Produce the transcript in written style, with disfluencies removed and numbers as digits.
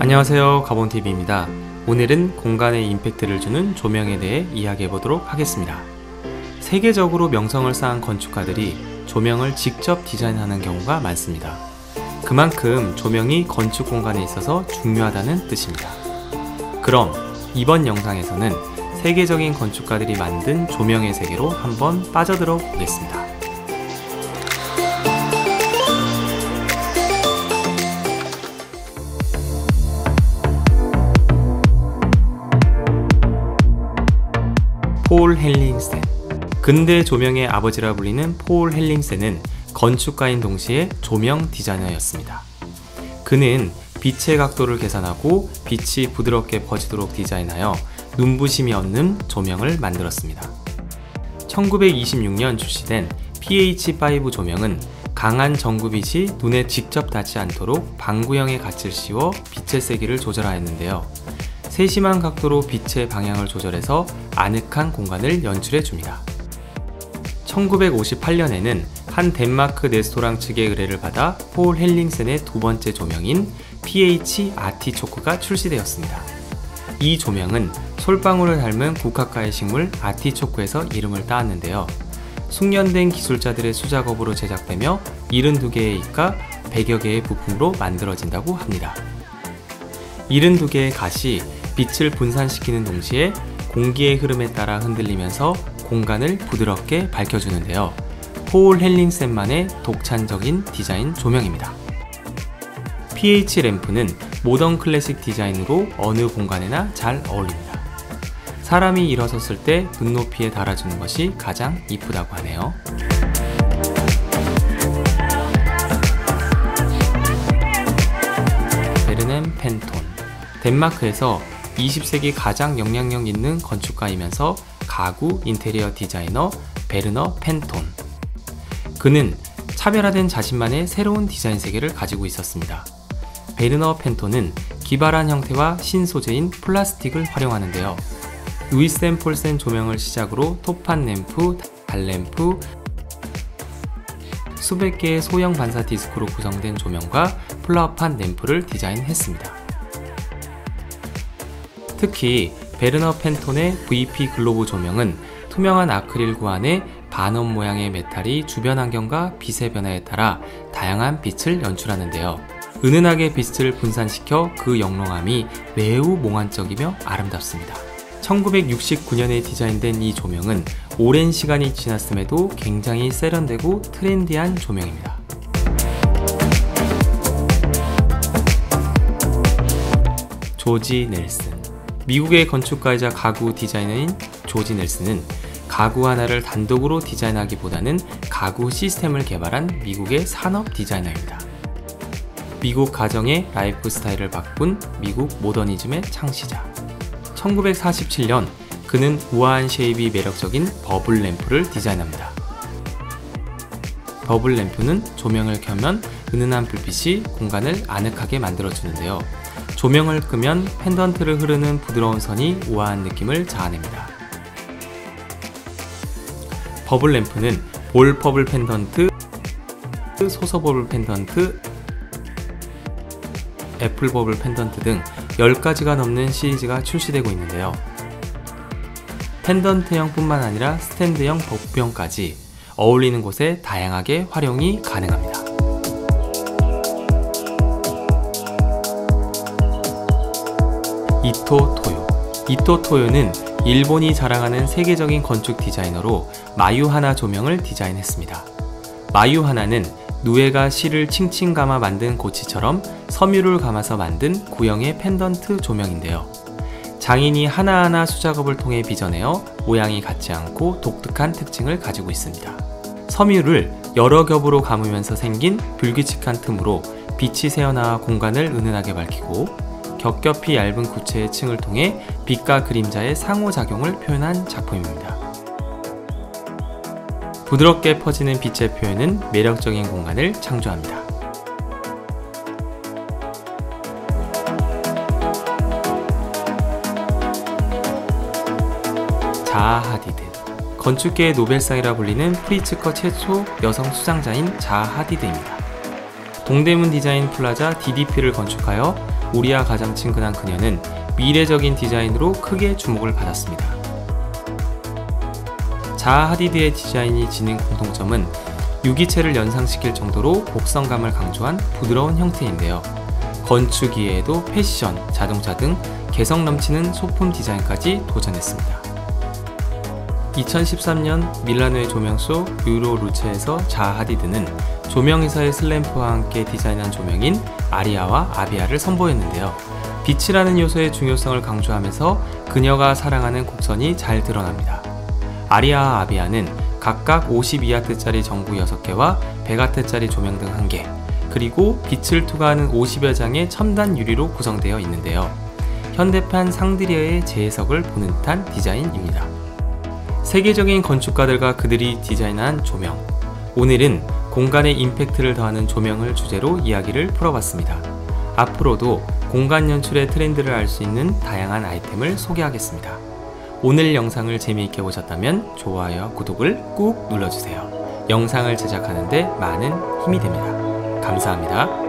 안녕하세요, 가본TV입니다. 오늘은 공간에 임팩트를 주는 조명에 대해 이야기해 보도록 하겠습니다. 세계적으로 명성을 쌓은 건축가들이 조명을 직접 디자인하는 경우가 많습니다. 그만큼 조명이 건축 공간에 있어서 중요하다는 뜻입니다. 그럼 이번 영상에서는 세계적인 건축가들이 만든 조명의 세계로 한번 빠져들어 보겠습니다. 폴 헬링센. 근대 조명의 아버지라 불리는 폴 헬링센은 건축가인 동시에 조명 디자이너였습니다. 그는 빛의 각도를 계산하고 빛이 부드럽게 퍼지도록 디자인하여 눈부심이 없는 조명을 만들었습니다. 1926년 출시된 PH5 조명은 강한 전구빛이 눈에 직접 닿지 않도록 방구형의 갓을 씌워 빛의 세기를 조절하였는데요. 세심한 각도로 빛의 방향을 조절해서 아늑한 공간을 연출해 줍니다. 1958년에는 한 덴마크 레스토랑 측의 의뢰를 받아 폴 헬링센의 두 번째 조명인 PH 아티초크가 출시되었습니다. 이 조명은 솔방울을 닮은 국화과의 식물 아티초크에서 이름을 따왔는데요. 숙련된 기술자들의 수작업으로 제작되며 72개의 잎과 100여 개의 부품으로 만들어진다고 합니다. 72개의 갓이 빛을 분산시키는 동시에 공기의 흐름에 따라 흔들리면서 공간을 부드럽게 밝혀주는데요. 폴 헬링센만의 독창적인 디자인 조명입니다. PH 램프는 모던 클래식 디자인으로 어느 공간에나 잘 어울립니다. 사람이 일어섰을 때 눈높이에 달아주는 것이 가장 이쁘다고 하네요. 베르넨 펜톤. 덴마크에서 20세기 가장 영향력 있는 건축가이면서 가구 인테리어 디자이너 베르너 펜톤. 그는 차별화된 자신만의 새로운 디자인 세계를 가지고 있었습니다. 베르너 펜톤은 기발한 형태와 신소재인 플라스틱을 활용하는데요. 루이센 폴센 조명을 시작으로 토판 램프, 달램프, 수백 개의 소형 반사 디스크로 구성된 조명과 플라워판 램프를 디자인했습니다. 특히 베르너 펜톤의 VP 글로브 조명은 투명한 아크릴구 안에 반원 모양의 메탈이 주변 환경과 빛의 변화에 따라 다양한 빛을 연출하는데요. 은은하게 빛을 분산시켜 그 영롱함이 매우 몽환적이며 아름답습니다. 1969년에 디자인된 이 조명은 오랜 시간이 지났음에도 굉장히 세련되고 트렌디한 조명입니다. 조지 넬슨. 미국의 건축가이자 가구 디자이너인 조지 넬슨은 가구 하나를 단독으로 디자인하기보다는 가구 시스템을 개발한 미국의 산업 디자이너입니다. 미국 가정의 라이프 스타일을 바꾼 미국 모더니즘의 창시자. 1947년 그는 우아한 쉐입이 매력적인 버블 램프를 디자인합니다. 버블 램프는 조명을 켜면 은은한 불빛이 공간을 아늑하게 만들어주는데요. 조명을 끄면 펜던트를 흐르는 부드러운 선이 우아한 느낌을 자아냅니다. 버블 램프는 볼 버블 펜던트, 소서 버블 펜던트, 애플 버블 펜던트 등 10가지가 넘는 시리즈가 출시되고 있는데요. 펜던트형 뿐만 아니라 스탠드형 버프형까지 어울리는 곳에 다양하게 활용이 가능합니다. 이토 토요. 이토 토요는 일본이 자랑하는 세계적인 건축 디자이너로 마유하나 조명을 디자인했습니다. 마유하나는 누에가 실을 칭칭 감아 만든 고치처럼 섬유를 감아서 만든 구형의 펜던트 조명인데요. 장인이 하나하나 수작업을 통해 빚어내어 모양이 같지 않고 독특한 특징을 가지고 있습니다. 섬유를 여러 겹으로 감으면서 생긴 불규칙한 틈으로 빛이 새어나와 공간을 은은하게 밝히고 겹겹이 얇은 구체의 층을 통해 빛과 그림자의 상호작용을 표현한 작품입니다. 부드럽게 퍼지는 빛의 표현은 매력적인 공간을 창조합니다. 자하 하디드. 건축계의 노벨상이라 불리는 프리츠커 최초 여성 수상자인 자하 하디드입니다. 동대문 디자인 플라자 DDP를 건축하여 우리와 가장 친근한 그녀는 미래적인 디자인으로 크게 주목을 받았습니다. 자하 하디드의 디자인이 지닌 공통점은 유기체를 연상시킬 정도로 곡선감을 강조한 부드러운 형태인데요. 건축 이외에도 패션, 자동차 등 개성 넘치는 소품 디자인까지 도전했습니다. 2013년 밀라노의 조명쇼 유로 루체에서 자하 하디드는 조명회사의 슬램프와 함께 디자인한 조명인 아리아와 아비아를 선보였는데요. 빛이라는 요소의 중요성을 강조하면서 그녀가 사랑하는 곡선이 잘 드러납니다. 아리아와 아비아는 각각 52와트짜리 전구 6개와 100와트짜리 조명 등 1개, 그리고 빛을 투과하는 50여 장의 첨단 유리로 구성되어 있는데요. 현대판 샹들리에의 재해석을 보는 듯한 디자인입니다. 세계적인 건축가들과 그들이 디자인한 조명. 오늘은 공간에 임팩트를 더하는 조명을 주제로 이야기를 풀어봤습니다. 앞으로도 공간 연출의 트렌드를 알 수 있는 다양한 아이템을 소개하겠습니다. 오늘 영상을 재미있게 보셨다면 좋아요와 구독을 꾹 눌러주세요. 영상을 제작하는 데 많은 힘이 됩니다. 감사합니다.